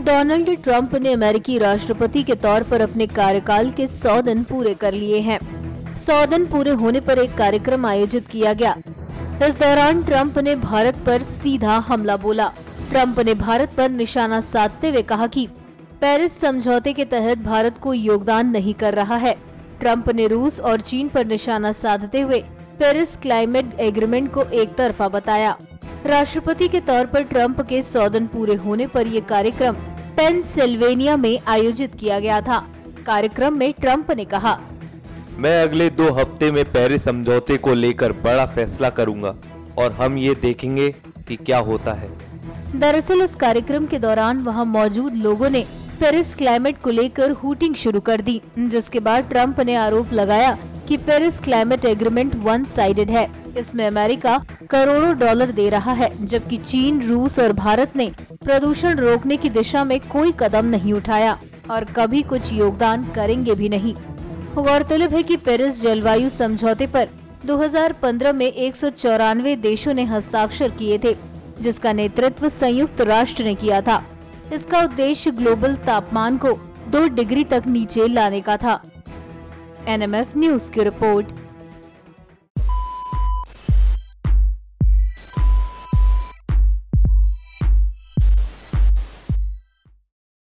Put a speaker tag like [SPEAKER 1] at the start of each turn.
[SPEAKER 1] Donald Trump ने अमेरिकी राष्ट्रपति के तौर पर अपने कार्यकाल के 100 दिन पूरे कर लिए हैं। 100 दिन पूरे होने पर एक कार्यक्रम आयोजित किया गया। इस दौरान ट्रंप ने भारत पर सीधा हमला बोला। ट्रंप ने भारत पर निशाना साधते हुए कहा कि पेरिस समझौते के तहत भारत को योगदान नहीं कर रहा है। ट्रंप ने रूस और चीन पर निशाना साधते हुए पेरिस क्लाइमेट एग्रीमेंट को एक तरफा बताया। राष्ट्रपति के तौर पर ट्रंप के 100 दिन पूरे होने पर ये कार्यक्रम पेनसिल्वेनिया में आयोजित किया गया था। कार्यक्रम में ट्रंप ने कहा,
[SPEAKER 2] मैं अगले 2 हफ्ते में पेरिस समझौते को लेकर बड़ा फैसला करूंगा और हम ये देखेंगे कि क्या होता है।
[SPEAKER 1] दरअसल इस कार्यक्रम के दौरान वहां मौजूद लोगों ने पेरिस क्लाइमेट को लेकर हूटिंग शुरू कर दी, जिसके बाद ट्रंप ने आरोप लगाया कि Paris climate agreement one sided है। इसमें अमेरिका करोड़ों डॉलर दे रहा है, जबकि चीन, रूस और भारत ने प्रदूषण रोकने की दिशा में कोई कदम नहीं उठाया और कभी कुछ योगदान करेंगे भी नहीं। गौरतलब है कि पेरिस जलवायु समझौते पर 2015 में 194 देशों ने हस्ताक्षर किए थे, जिसका नेतृत्व संयुक्त राष्ट्र ने किया था। इसका उद्देश्य ग्लोबल तापमान को 2 डिग्री तक नीचे लाने का था। NMF न्यूज की रिपोर्ट।